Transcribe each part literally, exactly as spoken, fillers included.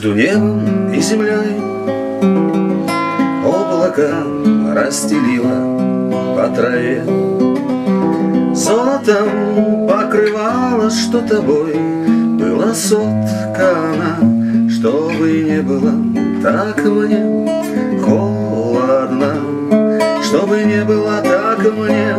Между небом и землей облака расстелила по траве, золотом покрывало, что тобой было соткано. Чтобы не было так мне холодно, чтобы не было так мне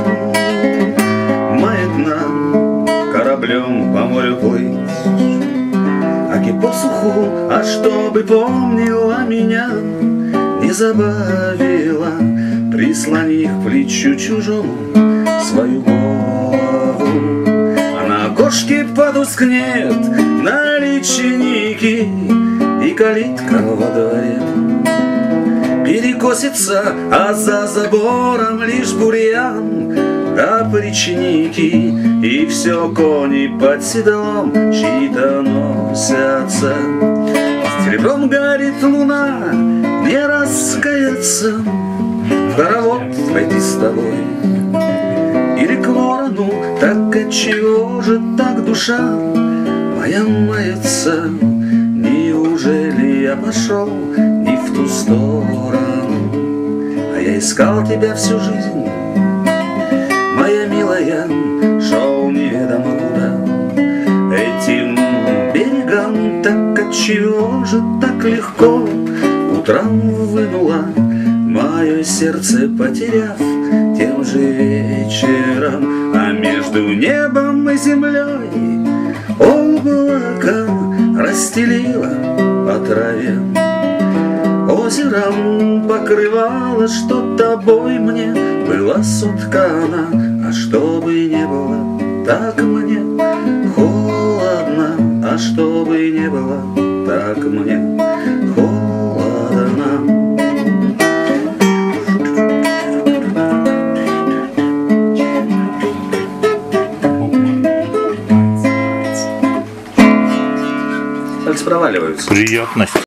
маятно кораблем по морю плыть, аки посуху, а чтобы помнила меня, не забавила, прислони к плечу чужому свою голову. А на окошке потускнет на личиники, и калитка во дворе перекосится, а за забором лишь бурьян да причиники, и все кони под седлом чьи-то носятся. С серебром горит луна, не раскаяться, в хоровод войти с тобой или к ворону. Так отчего же так душа моя мается? Неужели я пошел не в ту сторону? А я искал тебя всю жизнь, моя милая, шел неведомо куда. Этим берегам так отчего же так легко утром вынула мое сердце, потеряв тем же вечером. А между небом и землей облака расстелила по траве, озером покрывало, что тобой мне было соткано. А чтобы не было так мне холодно, а чтобы не было так мне холодно. Пальцы проваливаются. Приятность.